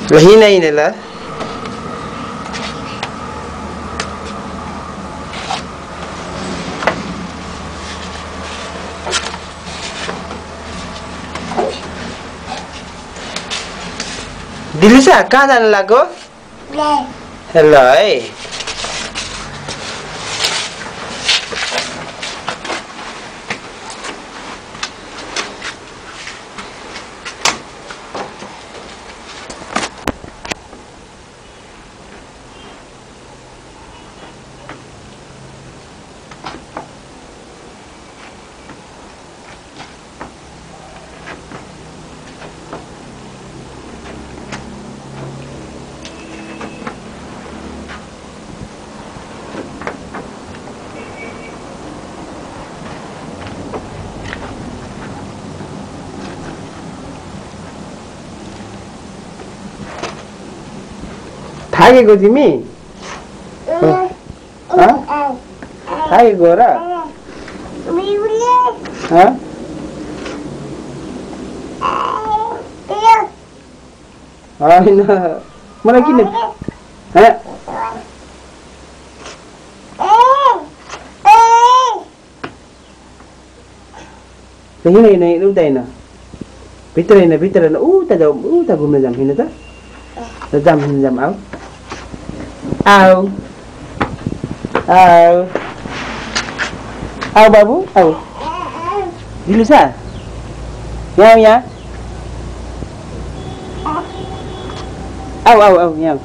ल हिँड हिँड ल दिलिसा कहाँ जानु लाग्यो ल है थाकेको तिमी थाकेको र होइन मलाई किन हिँड हिँड हिँड उता हिँड भित्र हिँड भित्र हिँड उता जाऊ उता घुम्न जाऊँ हिँड त जाऊँ जाऊँ आऊ आऊ आऊ आऊ बाबू आऊ दिलिसा यहाँ यहाँ आऊ आऊ आऊ यहाँ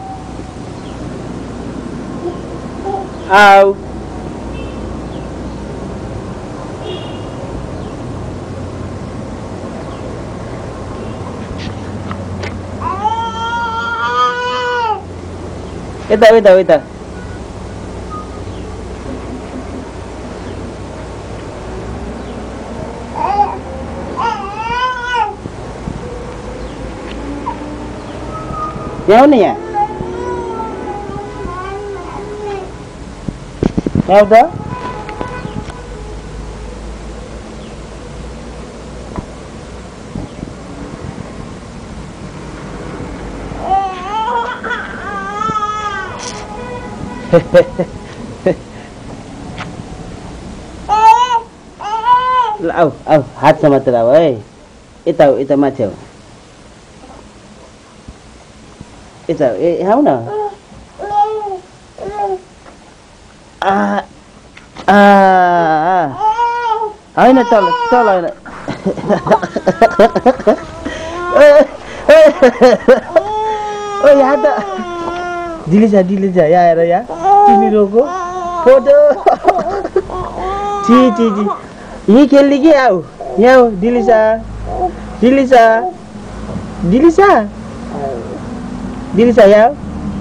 आऊ Ito. Yang ni ya? Yang udah? Au, हात समातेर आऊ है यता माथि आऊ यता आऊ न होइन चल होइन ओ यहाँ त दिलिसा यहाँ आएर यहाँ तिमी रोको फोटो ची यही खेल्ने कि आऊ यहाँ आऊ दिलिसा यहाँ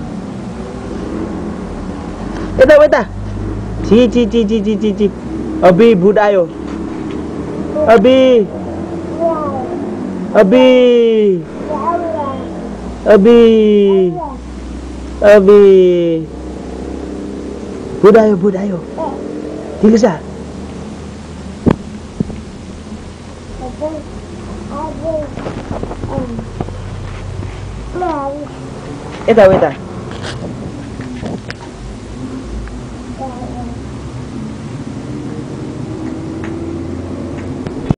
यता ची अभी भूत आयो अभी भूत आयो दिलिसा यता